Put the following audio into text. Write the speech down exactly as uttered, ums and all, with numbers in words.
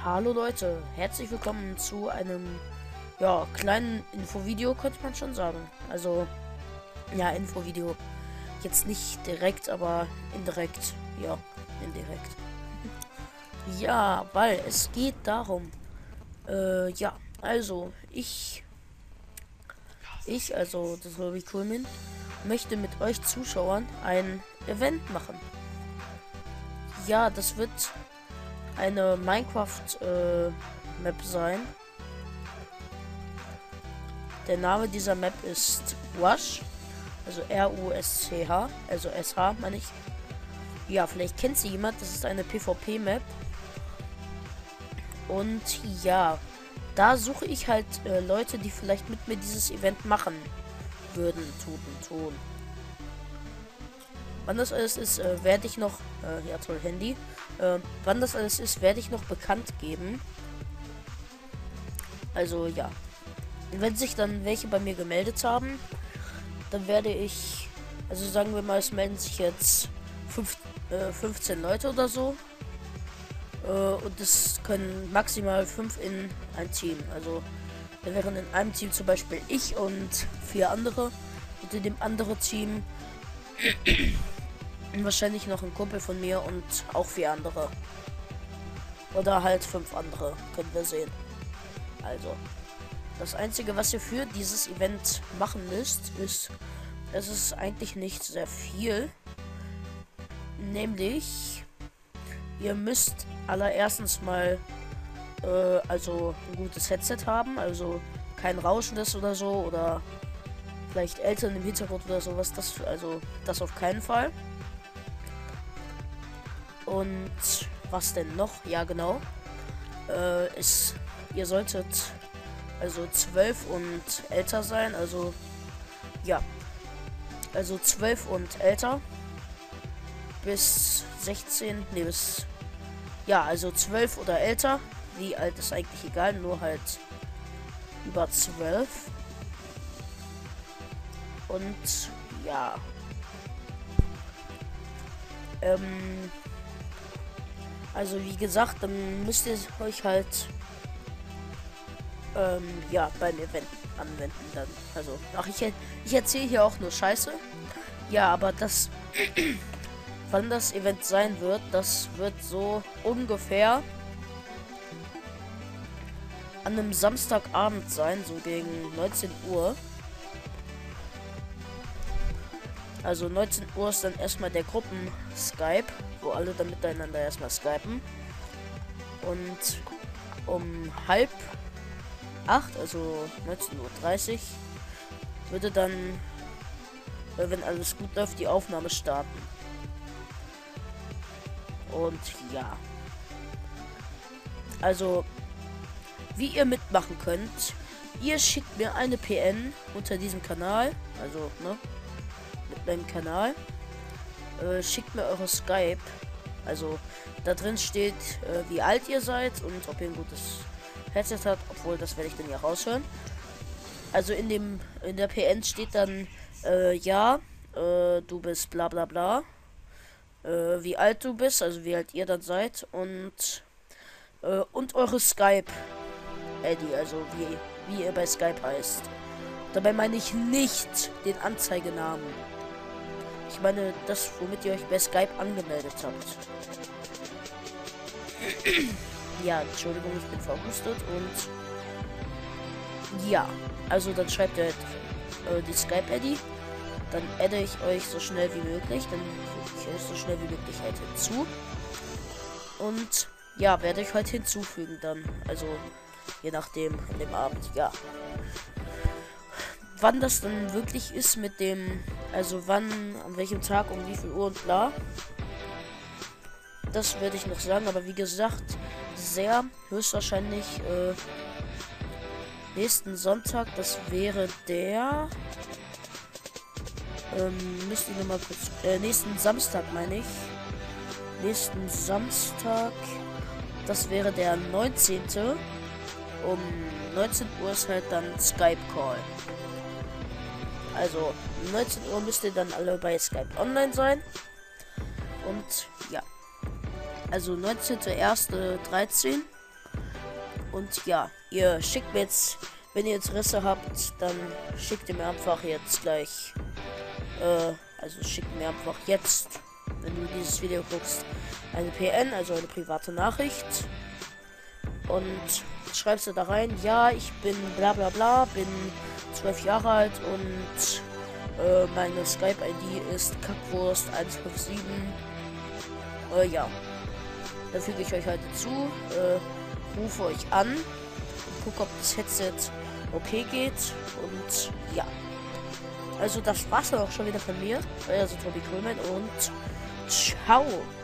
Hallo Leute, herzlich willkommen zu einem ja, kleinen Infovideo, könnte man schon sagen. Also, ja, Infovideo. Jetzt nicht direkt, aber indirekt. Ja, indirekt. Ja, weil es geht darum. Äh, ja, also, ich, ich, also, das soll ich cool bin, möchte mit euch Zuschauern ein Event machen. Ja, das wird eine Minecraft-Map äh, sein. Der Name dieser Map ist Rush, also R U S C H, also S H meine ich. Ja, vielleicht kennt sie jemand, das ist eine PvP-Map. Und ja, da suche ich halt äh, Leute, die vielleicht mit mir dieses Event machen würden, tun, tun. Wann das alles ist, äh, werde ich noch, äh, ja toll, Handy. Äh, wann das alles ist, werde ich noch bekannt geben. Also ja. Und wenn sich dann welche bei mir gemeldet haben, dann werde ich, also sagen wir mal, es melden sich jetzt fünf, äh, fünfzehn Leute oder so. Äh, und es können maximal fünf in ein Team. Also da wären in einem Team zum Beispiel ich und vier andere. Und in dem anderen Team wahrscheinlich noch ein Kumpel von mir und auch vier andere. Oder halt fünf andere. Können wir sehen. Also. Das Einzige, was ihr für dieses Event machen müsst, ist, es ist eigentlich nicht sehr viel. Nämlich, ihr müsst allererstens mal, äh, also ein gutes Headset haben, also kein rauschendes oder so, oder vielleicht Eltern im Hintergrund oder sowas, das, also das auf keinen Fall. Und was denn noch? Ja, genau. Äh, ist, ihr solltet also zwölf und älter sein, also ja, also zwölf und älter bis sechzehn, ne, bis, ja, also zwölf oder älter, wie alt ist eigentlich egal, nur halt über zwölf. Und ja, ähm, also wie gesagt, dann müsst ihr euch halt Ähm, ja, beim Event anwenden dann. Also, ach, ich, ich erzähle hier auch nur Scheiße. Ja, aber das, wann das Event sein wird, das wird so ungefähr an einem Samstagabend sein, so gegen neunzehn Uhr. Also neunzehn Uhr ist dann erstmal der Gruppen-Skype, wo alle dann miteinander erstmal skypen. Und um halb acht, also neunzehn Uhr dreißig, würde dann, wenn alles gut läuft, die Aufnahme starten. Und ja. Also, wie ihr mitmachen könnt, ihr schickt mir eine P N unter diesem Kanal, also, ne, mit meinem Kanal, äh, schickt mir eure Skype, also, da drin steht, äh, wie alt ihr seid und ob ihr ein gutes Headset hat, obwohl das werde ich dann ja raushören. Also in dem in der P N steht dann äh, ja, äh, du bist bla bla bla, äh, wie alt du bist, also wie alt ihr dann seid und äh, und eure Skype I D, also wie wie ihr bei Skype heißt. Dabei meine ich nicht den Anzeigenamen. Ich meine das, womit ihr euch bei Skype angemeldet habt. Ja, Entschuldigung, ich bin verhustet und ja, also dann schreibt ihr halt, äh, die Skype-I D, dann adde ich euch so schnell wie möglich, dann füge ich euch so schnell wie möglich halt hinzu und ja, werde ich heute hinzufügen dann, also je nachdem an dem Abend, ja. Wann das dann wirklich ist mit dem, also wann, an welchem Tag, um wie viel Uhr und bla, das werde ich noch sagen, aber wie gesagt, sehr höchstwahrscheinlich äh, nächsten Sonntag, das wäre der ähm, müsste ich noch mal kurz äh, nächsten Samstag meine ich nächsten Samstag, das wäre der neunzehnte um neunzehn Uhr ist halt dann Skype Call, also um neunzehn Uhr müsst ihr dann alle bei Skype online sein und ja. Also neunzehnter erster dreizehn Und ja, ihr schickt mir jetzt, wenn ihr Interesse habt, dann schickt ihr mir einfach jetzt gleich, äh, also schickt mir einfach jetzt, wenn du dieses Video guckst, eine P N, also eine private Nachricht. Und schreibst du da rein, ja, ich bin bla bla bla, bin zwölf Jahre alt und äh, meine Skype-I D ist Kackwurst eins fünf sieben. Äh, ja. Dann füge ich euch halt dazu, äh, rufe euch an und gucke, ob das Headset okay geht. Und ja. Also das war's dann auch schon wieder von mir. Also Tobi Krömer und ciao.